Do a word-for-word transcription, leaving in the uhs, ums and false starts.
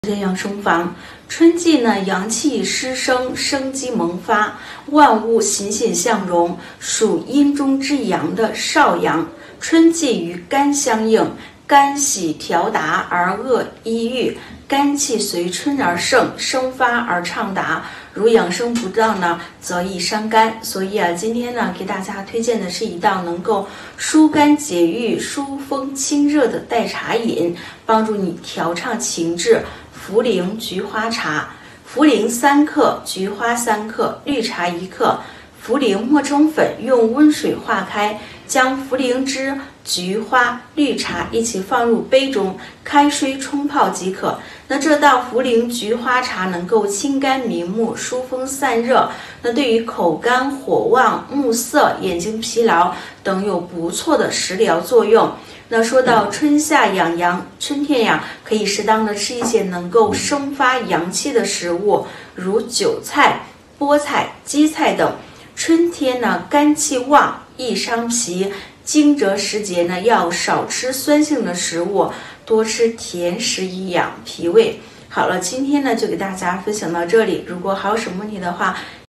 这养生房，春季呢，阳气湿生，生机萌发，万物欣欣向荣，属阴中之阳的少阳。春季与肝相应，肝喜调达而恶抑郁，肝气随春而盛，生发而畅达。如养生不当呢，则易伤肝。所以啊，今天呢，给大家推荐的是一道能够疏肝解郁、疏风清热的代茶饮，帮助你调畅情志。茯苓菊花茶，茯苓三克，菊花三克，绿茶一克。茯苓磨成粉，用温水化开，将茯苓汁、菊花、绿茶一起放入杯中，开水冲泡即可。那这道茯苓菊花茶能够清肝明目、疏风散热，那对于口干、火旺、目涩、眼睛疲劳等有不错的食疗作用。那说到春夏养阳，春天呀，可以适当的吃一些能够生发阳气的食物，如韭菜、菠菜、荠菜等。春天呢，肝气旺，易伤脾，惊蛰时节呢，要少吃酸性的食物，多吃甜食以养脾胃。好了，今天呢就给大家分享到这里，如果还有什么问题的话，